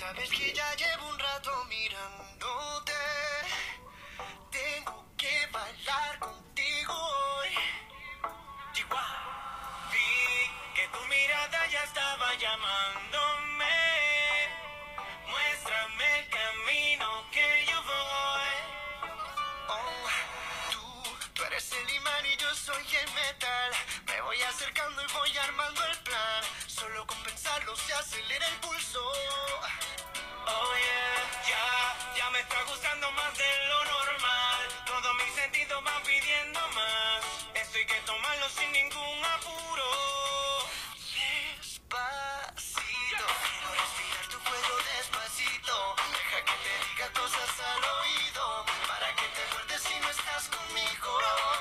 Sabes que ya llevo un rato mirándote. Tengo que bailar contigo hoy. Chihuahua. Vi que tu mirada ya estaba llamándome. Muéstrame el camino que yo voy. Oh, tú eres el imán y yo soy el metal. Me voy acercando y voy armando el plan. Solo con pensarlo se acelera el pulso. Oh yeah, ya me está gustando más de lo normal. Todos mis sentidos van pidiendo más. Esto hay que tomarlo sin ningún apuro. Despacito, quiero respirar tu fuego despacito. Deja que te diga cosas al oído, para que te acuerdes si no estás conmigo.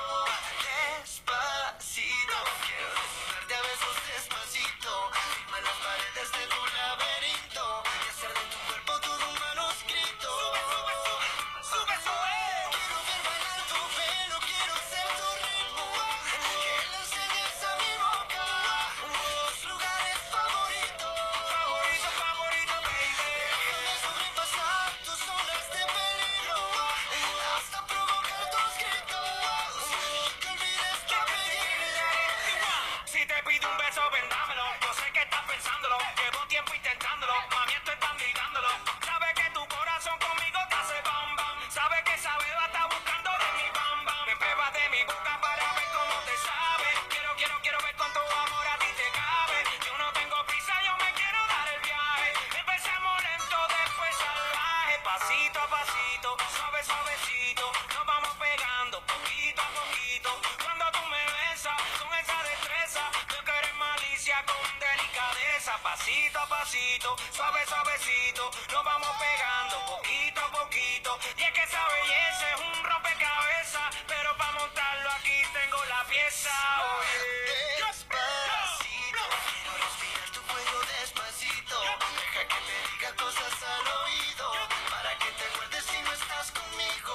Despacito, quiero desnudarte a besos despacito. Firma las paredes de tu laberinto y hacer de tu cuerpo todo un manuscrito. Sube, sube. Quiero ver bailar tu pelo, quiero ser tu ritmo. Que le enseñes a mi boca tus lugares favoritos. Favorito, favorito, baby. Déjame sobrepasar tus zonas de peligro hasta provocar tus gritos y que olvides tu apellido. Si te pido un beso, vendámelo. Yo sé que estás pensándolo. Llevo tiempo intentándolo. Mami, esto están mirándolo. Sabe que tu corazón conmigo te hace bam bam. Sabe que esa beba está buscando de mi bam bam. Me pruebas de mi boca para ver cómo te sabe. Quiero ver cuánto amor a ti te cabe. Yo no tengo prisa, yo me quiero dar el viaje. Empezamos lento, después salvaje. Pasito a pasito, suave, suavecito. Nos vamos pegando poquito a poquito. Cuando tú me besas con esa destreza, veo que eres malicia con delicadeza. Pasito a pasito, suave, suavecito. Nos vamos pegando poquito a poquito. Y es que esa belleza es un rompecabezas, pero para montarlo aquí tengo la pieza. Oye, despacito, quiero respirar tu fuego despacito. Deja que te diga cosas al oído, para que te acuerdes si no estás conmigo.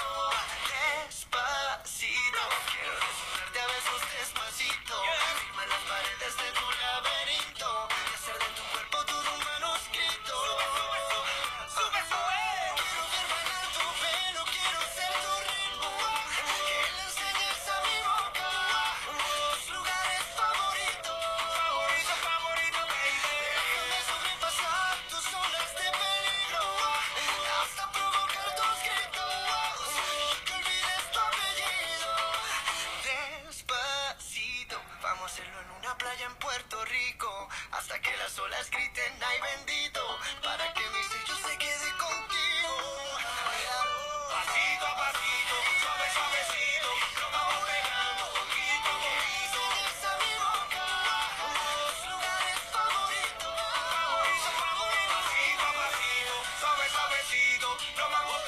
Despacito, quiero desnudarte a besos despacito. Firma las paredes de tu laberinto y hacer de tu cuerpo todo un manuscrito. Sube, sube. Quiero ver bailar tu pelo, quiero ser tu ritmo. Que le enseñes a mi boca tus lugares favoritos. Favorito, favorito, baby. Déjame sobrepasar tus zonas de peligro hasta provocar tus gritos y que olvides tu apellido. Despacito, vamos a hacerlo en una playa en Puerto Rico hasta que las olas griten ay bendito, para que mi sello se quede contigo. Pasito a pasito, suave, suavecito, nos vamos pegando poquito a poquito. Enseñas a mi boca tus lugares favoritos. Favorito, favorito. Pasito a pasito, suave, suavecito, nos vamos